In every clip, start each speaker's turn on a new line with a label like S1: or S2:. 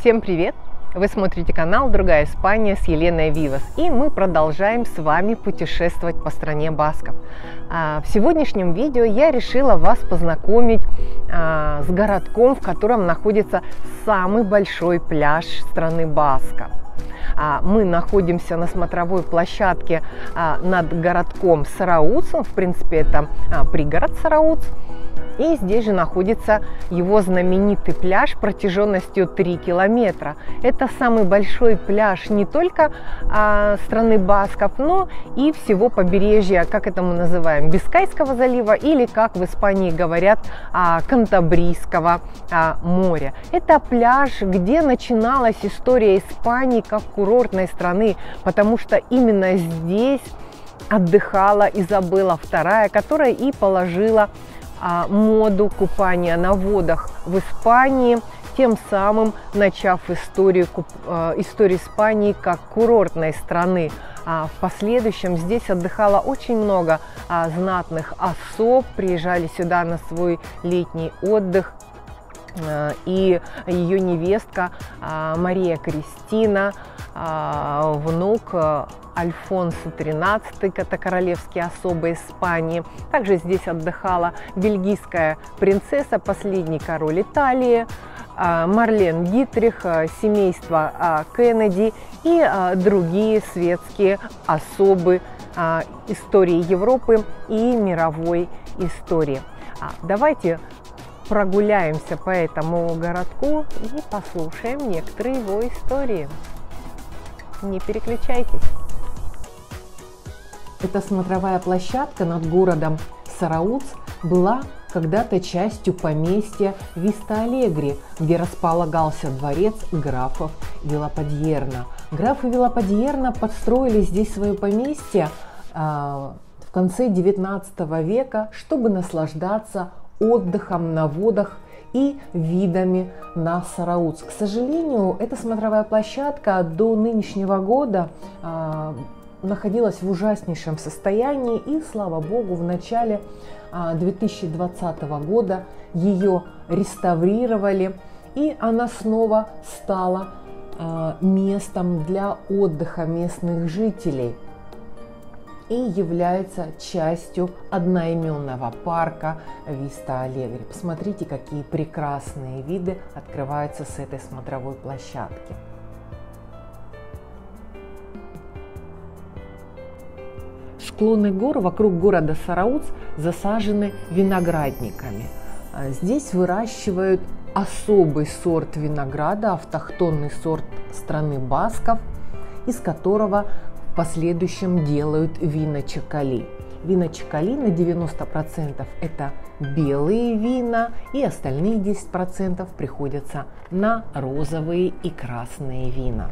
S1: Всем привет! Вы смотрите канал «Другая Испания» с Еленой Вивас, и мы продолжаем с вами путешествовать по стране басков. В сегодняшнем видео я решила вас познакомить с городком, в котором находится самый большой пляж страны басков. Мы находимся на смотровой площадке над городком Сарауц, в принципе это пригород Сарауц. И здесь же находится его знаменитый пляж протяженностью 3 километра. Это самый большой пляж не только страны басков, но и всего побережья, как это мы называем, Бискайского залива или, как в Испании говорят, Кантабрийского моря. Это пляж, где начиналась история Испании как курортной страны, потому что именно здесь отдыхала Изабелла II, которая и положила моду купания на водах в Испании, тем самым начав историю Испании как курортной страны. В последующем здесь отдыхало очень много знатных особ, приезжали сюда на свой летний отдых. И ее невестка Мария Кристина, внук Альфонсо XIII, это королевские особы Испании. Также здесь отдыхала бельгийская принцесса, последний король Италии, Марлен Дитрих, семейство Кеннеди и другие светские особы истории Европы и мировой истории. Давайте прогуляемся по этому городку и послушаем некоторые его истории. Не переключайтесь. Эта смотровая площадка над городом Сарауц была когда-то частью поместья Виста-Алегри, где располагался дворец графов Вилападьерна. Графы Вилападьерна подстроили здесь свое поместье в конце 19 века, чтобы наслаждаться отдыхом на водах и видами на Сарауц. К сожалению, эта смотровая площадка до нынешнего года находилась в ужаснейшем состоянии, и, слава богу, в начале 2020 года ее реставрировали, и она снова стала местом для отдыха местных жителей и является частью одноименного парка Виста-Алегри. Посмотрите, какие прекрасные виды открываются с этой смотровой площадки. Склоны гор вокруг города Сарауц засажены виноградниками. Здесь выращивают особый сорт винограда, автохтонный сорт страны басков, из которого в последующем делают вина Чакали. Вина Чакали на 90% это белые вина, и остальные 10% приходятся на розовые и красные вина.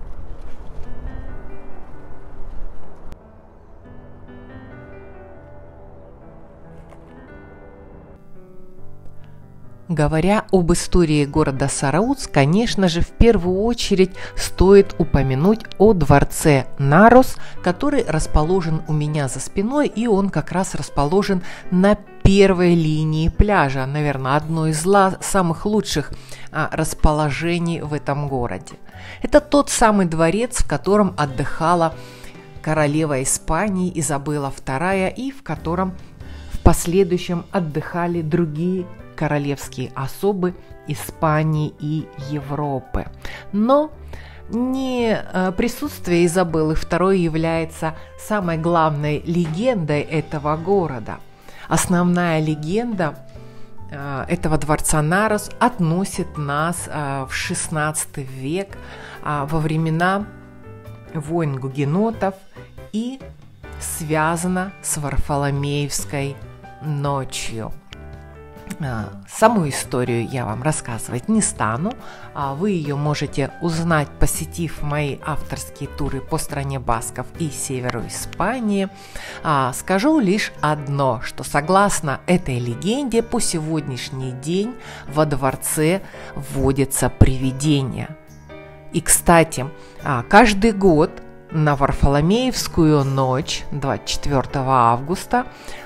S1: Говоря об истории города Сарауц, конечно же, в первую очередь стоит упомянуть о дворце Нарос, который расположен у меня за спиной, и он как раз расположен на первой линии пляжа, наверное, одно из самых лучших расположений в этом городе. Это тот самый дворец, в котором отдыхала королева Испании Изабелла II, и в котором в последующем отдыхали другие королевские особы Испании и Европы. Но не присутствие Изабеллы II является самой главной легендой этого города. Основная легенда этого дворца Нарос относит нас в XVI век, во времена войн гугенотов, и связана с Варфоломеевской ночью. Саму историю я вам рассказывать не стану, вы ее можете узнать, посетив мои авторские туры по стране басков и северу Испании. Скажу лишь одно, что согласно этой легенде по сегодняшний день во дворце водятся привидения. И, кстати, каждый год на Варфоломеевскую ночь 24 августа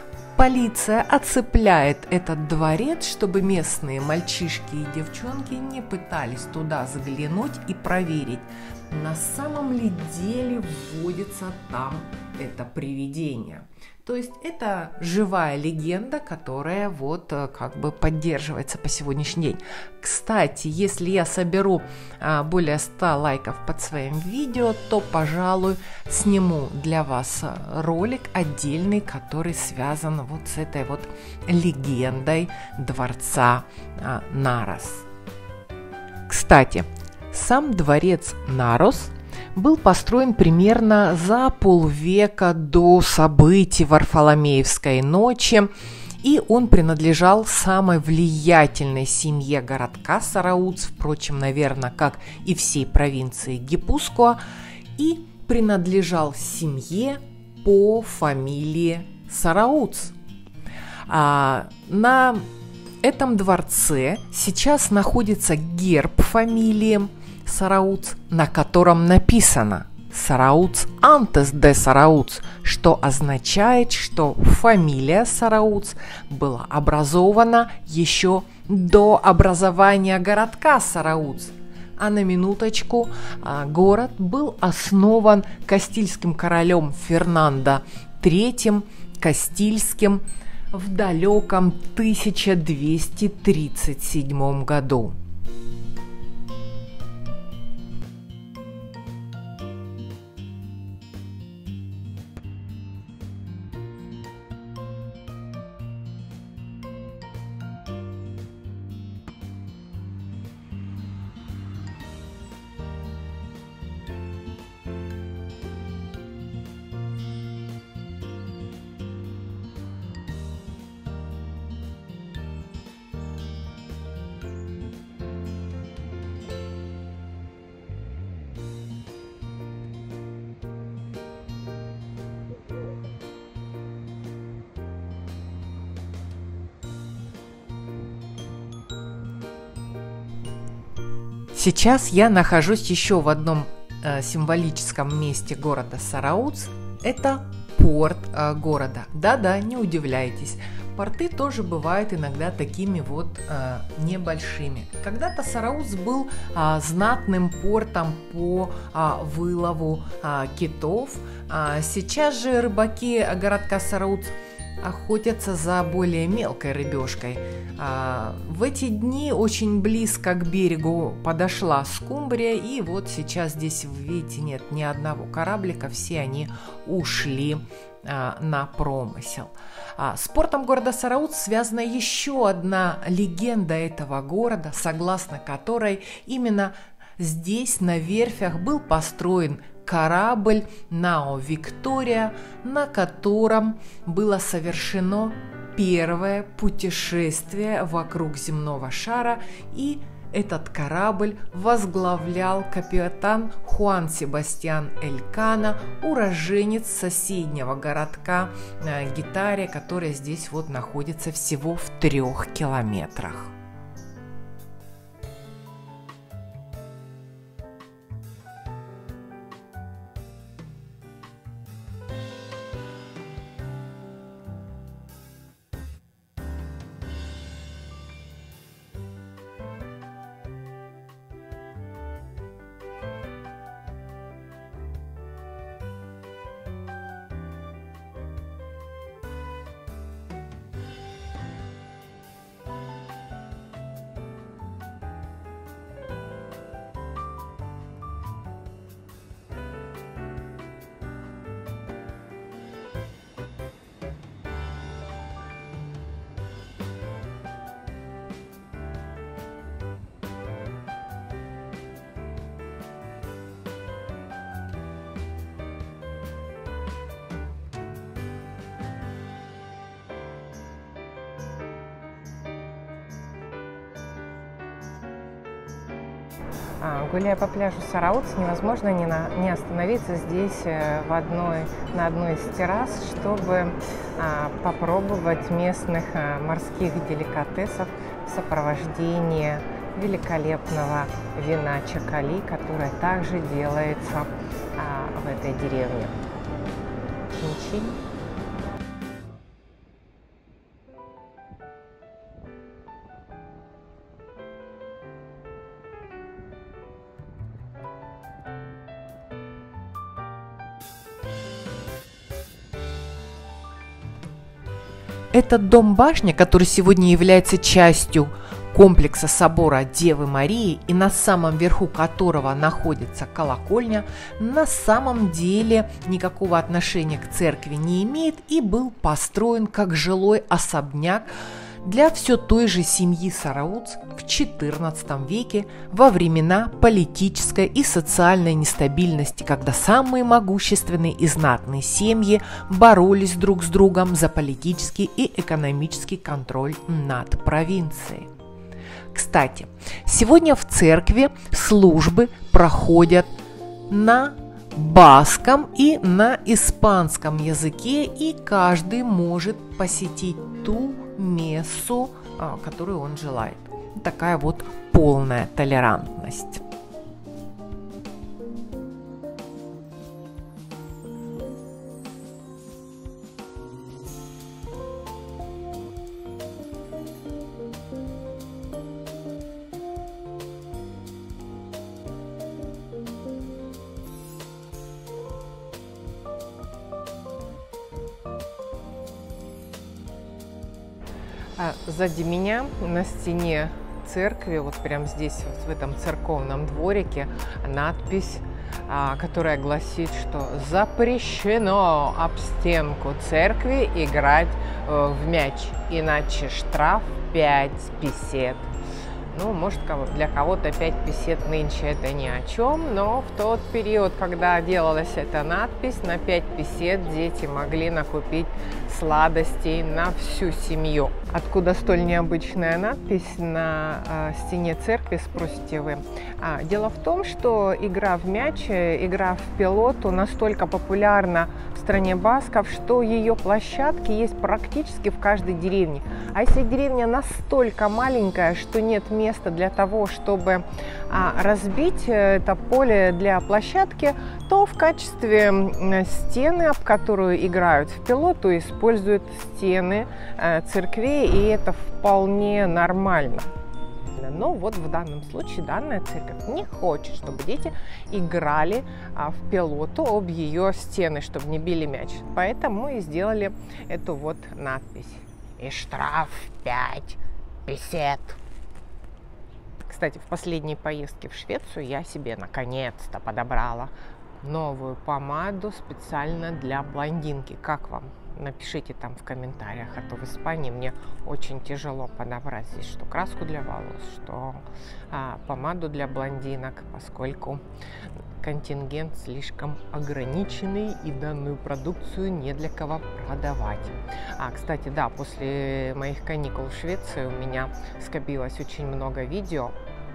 S1: полиция оцепляет этот дворец, чтобы местные мальчишки и девчонки не пытались туда заглянуть и проверить, на самом ли деле водится там это привидение. То есть это живая легенда, которая вот как бы поддерживается по сегодняшний день. Кстати, если я соберу более 100 лайков под своим видео, то, пожалуй, сниму для вас ролик отдельный, который связан вот с этой вот легендой дворца Нарос. Кстати, сам дворец Нарос был построен примерно за полвека до событий Варфоломеевской ночи, и он принадлежал самой влиятельной семье городка Сарауц, впрочем, наверное, как и всей провинции Гипускоа, и принадлежал семье по фамилии Сарауц. На этом дворце сейчас находится герб фамилии Сарауц, на котором написано «Сарауц антес де Сарауц», что означает, что фамилия Сарауц была образована еще до образования городка Сарауц. А на минуточку, город был основан кастильским королем Фернандо III Кастильским в далеком 1237 году. Сейчас я нахожусь еще в одном символическом месте города Сарауц. Это порт города. Да-да, не удивляйтесь. Порты тоже бывают иногда такими вот небольшими. Когда-то Сарауц был знатным портом по вылову китов. Сейчас же рыбаки городка Сарауц охотятся за более мелкой рыбешкой. В эти дни очень близко к берегу подошла скумбрия, и вот сейчас здесь, вы видите, нет ни одного кораблика, все они ушли на промысел. С портом города Сарауц связана еще одна легенда этого города, согласно которой именно здесь, на верфях, был построен корабль Нао Виктория, на котором было совершено первое путешествие вокруг земного шара, и этот корабль возглавлял капитан Хуан Себастьян Элькана, уроженец соседнего городка Гитария, который здесь вот находится всего в 3 километрах. Гуляя по пляжу Сарауц, невозможно не остановиться здесь на одной из террас, чтобы попробовать местных морских деликатесов в сопровождении великолепного вина чакали, которое также делается в этой деревне. Чин-чин.
S2: Этот дом-башня, который сегодня является частью комплекса собора Девы Марии и на самом верху которого находится колокольня, на самом деле никакого отношения к церкви не имеет и был построен как жилой особняк для все той же семьи Сарауц в XIV веке во времена политической и социальной нестабильности, когда самые могущественные и знатные семьи боролись друг с другом за политический и экономический контроль над провинцией. Кстати, сегодня в церкви службы проходят на баском и на испанском языке, и каждый может посетить ту мессу, которую он желает. Такая вот полная толерантность.
S1: Сзади меня на стене церкви, вот прямо здесь, вот в этом церковном дворике, надпись, которая гласит, что запрещено об стенку церкви играть в мяч, иначе штраф 5 песет. Ну, может, для кого-то 5 песет нынче это ни о чем, но в тот период, когда делалась эта надпись, на 5 песет дети могли накупить сладостей на всю семью. Откуда столь необычная надпись на стене церкви, спросите вы? Дело в том, что игра в мяч, игра в пелоту настолько популярна в стране басков, что ее площадки есть практически в каждой деревне. А если деревня настолько маленькая, что нет места для того, чтобы разбить это поле для площадки, то в качестве стены, об которую играют в пелоту, используют стены церквей, и это вполне нормально. Но вот в данном случае данная церковь не хочет, чтобы дети играли в пелоту об ее стены, чтобы не били мяч. Поэтому мы и сделали эту вот надпись. И штраф 5 песет. Кстати, в последней поездке в Швецию я себе наконец-то подобрала новую помаду специально для блондинки. Как вам? Напишите там в комментариях, а то в Испании мне очень тяжело подобрать здесь что краску для волос, что помаду для блондинок, поскольку контингент слишком ограниченный и данную продукцию не для кого продавать. Кстати, да, после моих каникул в Швеции у меня скопилось очень много видео,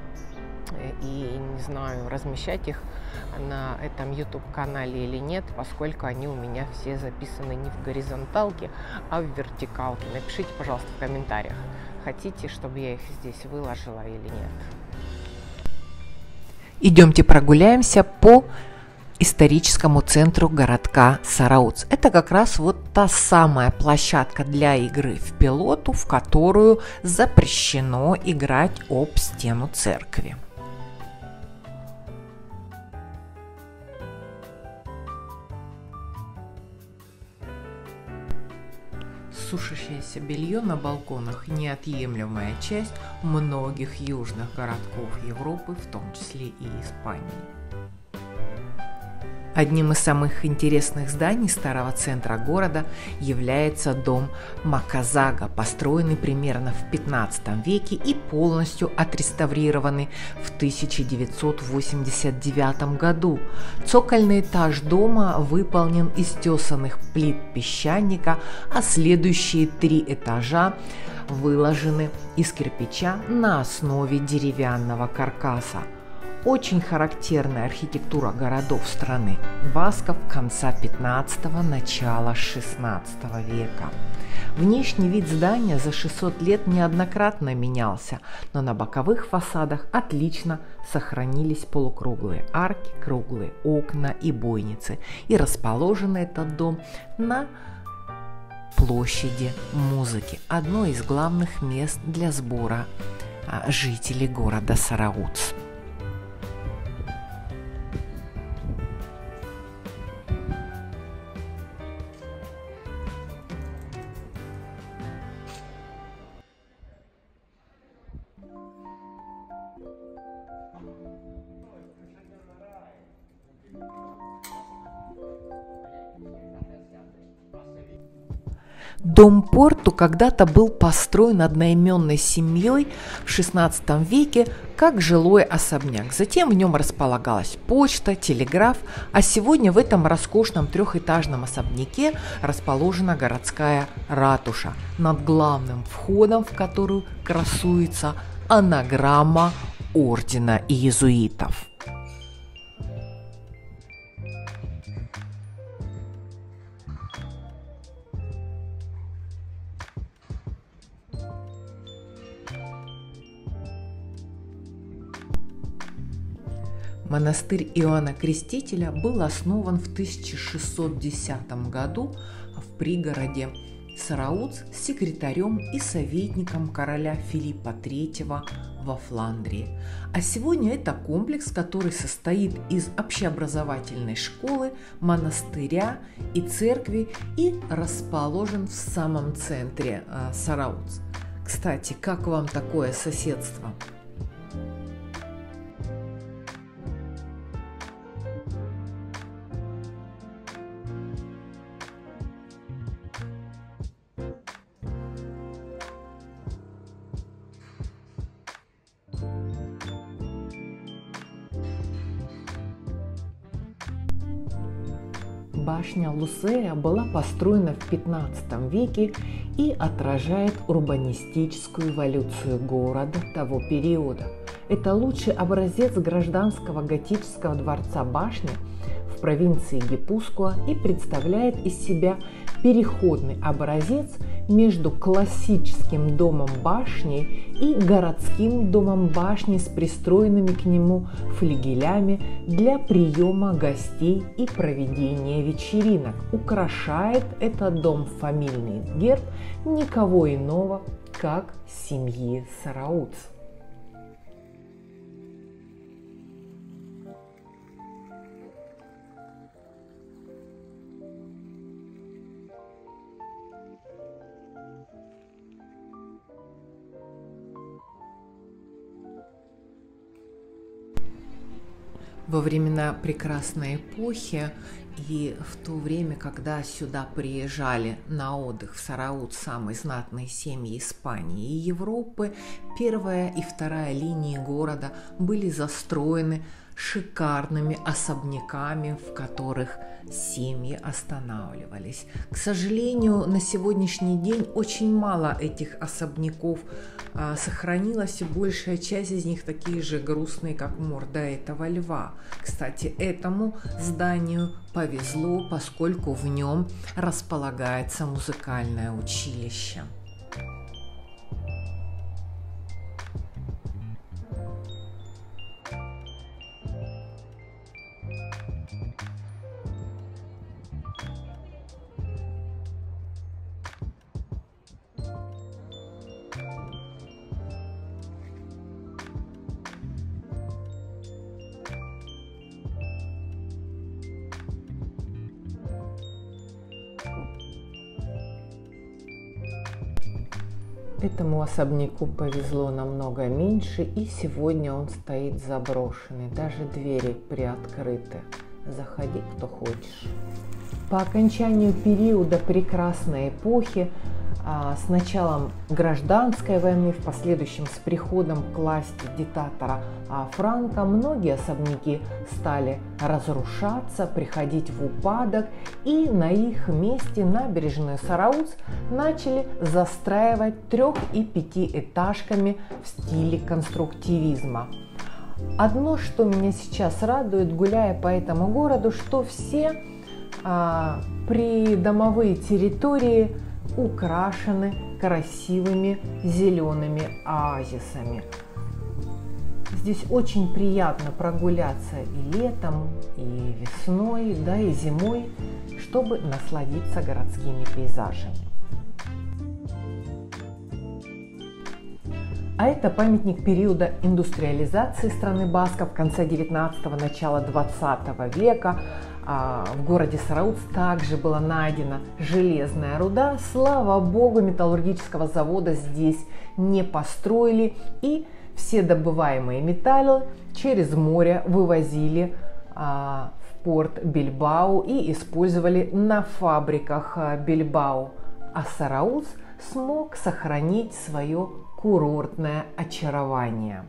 S1: и не знаю, размещать их на этом YouTube-канале или нет, поскольку они у меня все записаны не в горизонталке, а в вертикалке. Напишите, пожалуйста, в комментариях, хотите, чтобы я их здесь выложила или нет.
S2: Идемте прогуляемся по историческому центру городка Сарауц. Это как раз вот та самая площадка для игры в пелоту, в которую запрещено играть об стену церкви. Сушащееся белье на балконах – неотъемлемая часть многих южных городков Европы, в том числе и Испании. Одним из самых интересных зданий старого центра города является дом Маказага, построенный примерно в 15 веке и полностью отреставрированный в 1989 году. Цокольный этаж дома выполнен из тесанных плит песчаника, а следующие 3 этажа выложены из кирпича на основе деревянного каркаса. Очень характерная архитектура городов страны басков конца 15-го, начала 16 века. Внешний вид здания за 600 лет неоднократно менялся, но на боковых фасадах отлично сохранились полукруглые арки, круглые окна и бойницы. И расположен этот дом на площади музыки, одно из главных мест для сбора жителей города Сарауц. Дом Порту когда-то был построен одноименной семьей в XVI веке как жилой особняк. Затем в нем располагалась почта, телеграф, а сегодня в этом роскошном трехэтажном особняке расположена городская ратуша, над главным входом в которую красуется анаграмма ордена иезуитов. Монастырь Иоанна Крестителя был основан в 1610 году в пригороде Сарауц секретарем и советником короля Филиппа III во Фландрии. А сегодня это комплекс, который состоит из общеобразовательной школы, монастыря и церкви и расположен в самом центре Сарауц. Кстати, как вам такое соседство? Башня Лусея была построена в XV веке и отражает урбанистическую эволюцию города того периода. Это лучший образец гражданского готического дворца башни в провинции Гипускоа и представляет из себя переходный образец между классическим домом башни и городским домом башни с пристроенными к нему флигелями для приема гостей и проведения вечеринок. Украшает этот дом фамильный герб никого иного, как семьи Сарауц. Во времена прекрасной эпохи и в то время, когда сюда приезжали на отдых в Сарауц самые знатные семьи Испании и Европы, первая и вторая линии города были застроены шикарными особняками, в которых семьи останавливались. К сожалению, на сегодняшний день очень мало этих особняков сохранилось, и большая часть из них такие же грустные, как морда этого льва. Кстати, этому зданию повезло, поскольку в нем располагается музыкальное училище. Этому особняку повезло намного меньше, и сегодня он стоит заброшенный, даже двери приоткрыты. Заходи, кто хочешь. По окончанию периода прекрасной эпохи, с началом гражданской войны, в последующем с приходом к власти диктатора Франко, многие особняки стали разрушаться, приходить в упадок, и на их месте набережную Сарауц начали застраивать 3- и 5-этажками в стиле конструктивизма. Одно, что меня сейчас радует, гуляя по этому городу, что все придомовые территории украшены красивыми зелеными оазисами. Здесь очень приятно прогуляться и летом, и весной, да и зимой, чтобы насладиться городскими пейзажами. А это памятник периода индустриализации страны басков конца 19-го, начала 20 века. В городе Сарауц также была найдена железная руда. Слава богу, металлургического завода здесь не построили, и
S1: все добываемые металлы через море вывозили в порт Бильбао и использовали на фабриках Бильбао, а Сараус смог сохранить свое курортное очарование.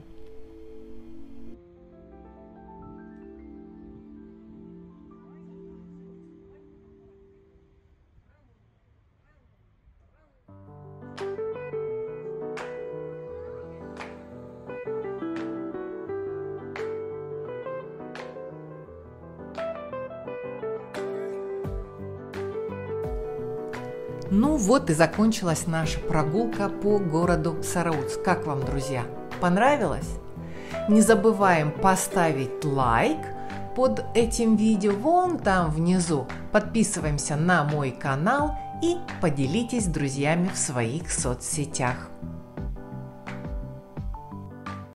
S2: Ну вот и закончилась наша прогулка по городу Сараус. Как вам, друзья? Понравилось? Не забываем поставить лайк под этим видео вон там внизу. Подписываемся на мой канал и поделитесь с друзьями в своих соцсетях.